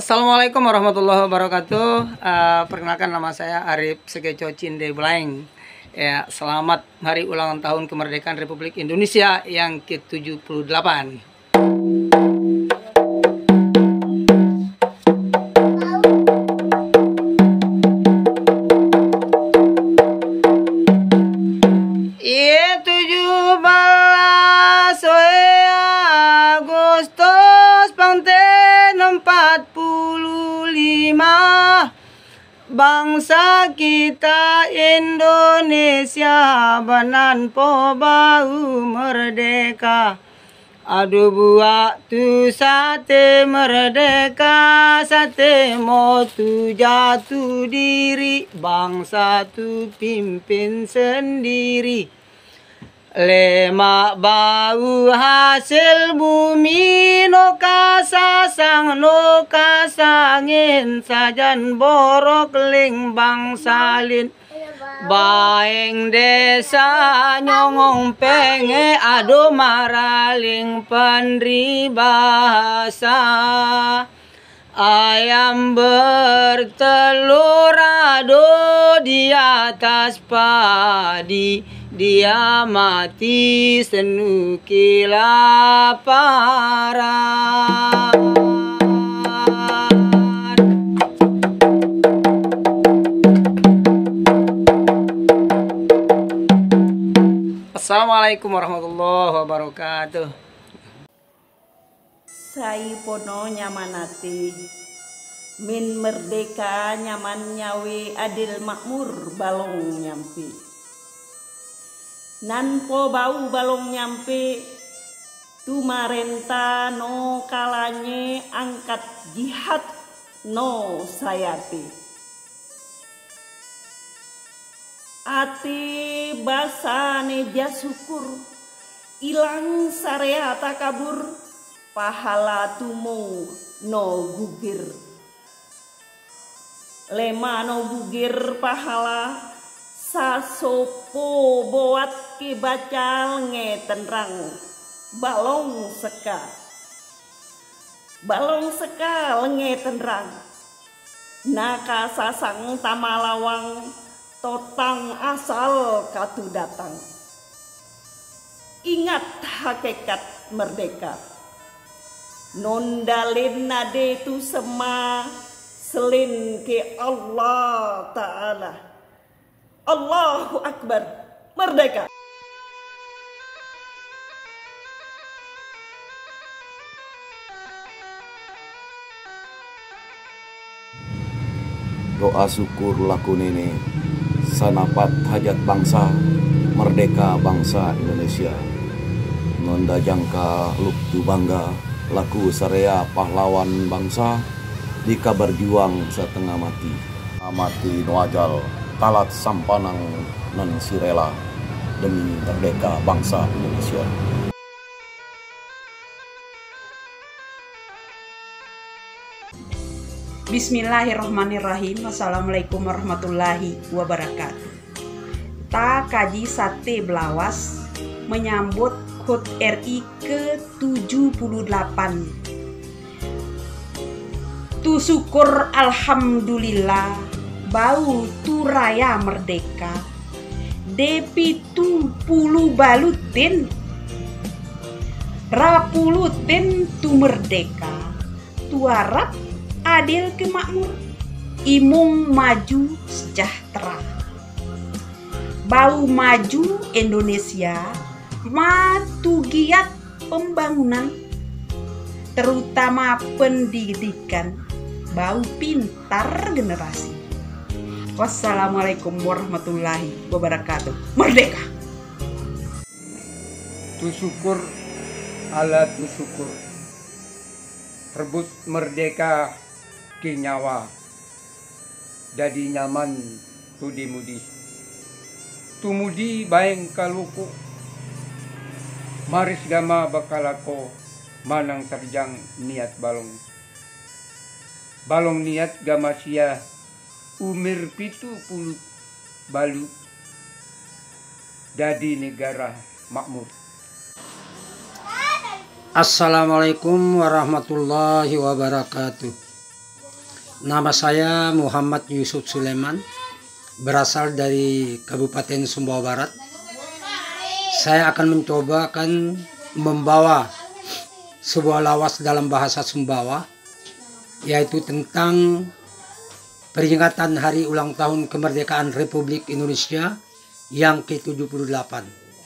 Assalamualaikum warahmatullahi wabarakatuh. Perkenalkan, nama saya Arif Segeco Cinde Blank. Ya, selamat hari ulang tahun kemerdekaan Republik Indonesia yang ke-78. Iya, 17 Agustus Panten 45, bangsa kita Indonesia banan po bau merdeka. Aduh buat tu sate merdeka, sate mau tu jatuh diri, bangsa tu pimpin sendiri. Lemak bau hasil bumi, no kasasang no kasangin, sajan borok ling bangsalin. Baeng desa nyongong penge, ado maraling penribasa. Ayam bertelur ado di atas padi, dia mati senuki laparan. Assalamualaikum warahmatullahi wabarakatuh. Sai pono nyamanati min merdeka nyaman nyawi adil makmur balong nyampi. Nan po bau balong nyampe tu marenta no kalanye angkat jihad no sayati. Ati basane jasukur ilang sarea takabur, pahala tumo no gugir. Lema no gugir pahala, sasopo boat ke bacal ngetenrang balong seka. Balong seka ngetenrang, naka sasang tamalawang, totang asal katu datang. Ingat hakikat merdeka. Nondalin nade tu sema selin ke Allah Ta'ala. Allahu Akbar, merdeka. Doa syukur laku nene, sanapat hajat bangsa, merdeka bangsa Indonesia. Nonda jangka luktu bangga, laku sarea pahlawan bangsa, dika berjuang setengah mati. Mati noajal, talat sampanang non sirela, demi merdeka bangsa Indonesia. Bismillahirrahmanirrahim. Assalamualaikum warahmatullahi wabarakatuh. Ta kaji sate belawas menyambut HUT RI ke-78. Tu syukur alhamdulillah bau tu raya merdeka. Depi tu pulu balutin rapulutin tu merdeka. Tu harap adil kemakmur, imung maju sejahtera. Bau maju Indonesia, matu giat pembangunan, terutama pendidikan, bau pintar generasi. Wassalamualaikum warahmatullahi wabarakatuh. Merdeka. Tu syukur ala tu syukur, rebut merdeka ki nyawa, jadi nyaman tudi mudi. Tumudi baeng kaluku, maris gama bakalako, manang terjang niat balong. Balong niat gama sia, umir 70 balu, jadi negara makmur. Assalamualaikum warahmatullahi wabarakatuh. Nama saya Muhammad Yusuf Sulaiman, berasal dari Kabupaten Sumbawa Barat. Saya akan mencoba membawa sebuah lawas dalam bahasa Sumbawa, yaitu tentang peringatan hari ulang tahun kemerdekaan Republik Indonesia yang ke-78.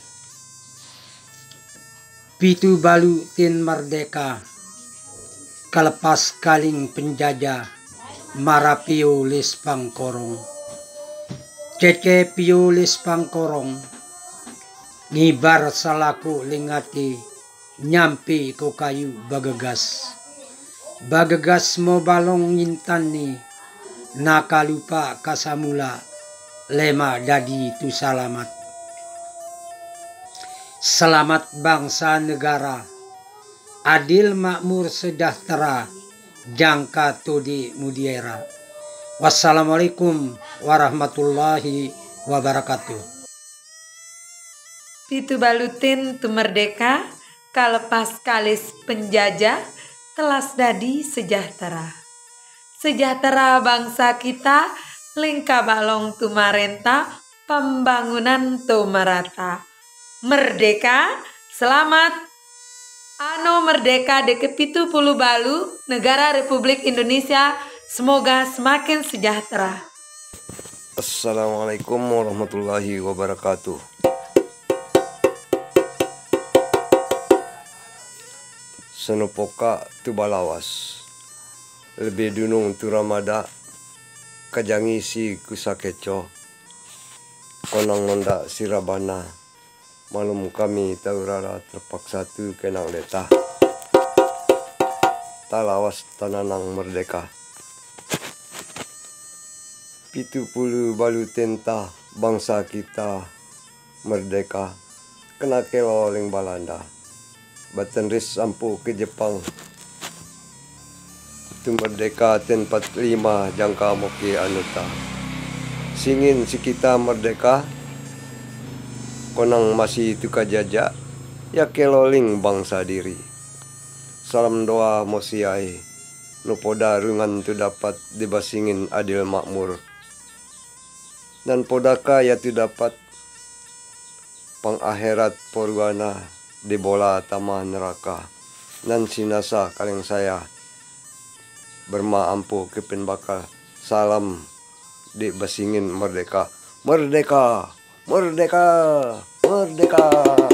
Pitu balu tin merdeka, kalepas kaling penjajah, marapio lis pangkorong. Cece pio lis pangkorong, ngibar salaku lingati, nyampi ko kayu bagagas. Bagagas mo balong ngintani, nakalupa kasamula, lema dadi tu salamat. Selamat bangsa negara, adil makmur sejahtera, jangka tudi mudiera. Wassalamualaikum warahmatullahi wabarakatuh. Pitu balutin tu merdeka, kalepas kalis penjajah, telas dadi sejahtera. Sejahtera bangsa kita, lingka balong tu marenta, pembangunan tu merata. Merdeka, selamat. Ano merdeka de ke-70 balu, negara Republik Indonesia semoga semakin sejahtera. Assalamualaikum warahmatullahi wabarakatuh. Senopoka tu balawas, lebih dunung tu ramada, kajangi si kusakeco, konang nonda sirabana. Malum kami taurara terpaksa tu kenang leta. Talawas tananang merdeka. 70 balu tenta bangsa kita merdeka. Kena keloling Balanda. Batenris ampu ke Jepang. Tu merdeka ten 45 jangka moki anuta. Singin si kita merdeka. Konang masih itu kajajak, ya keloling bangsa diri. Salam doa mosiai, nupoda rungan tu dapat dibasingin adil makmur. Dan podaka ya tu dapat pangakhirat porwana di bola tamah neraka. Dan sinasa kaleng saya bermaampu kepin bakal salam dibasingin merdeka. Merdeka! Merdeka! Merdeka!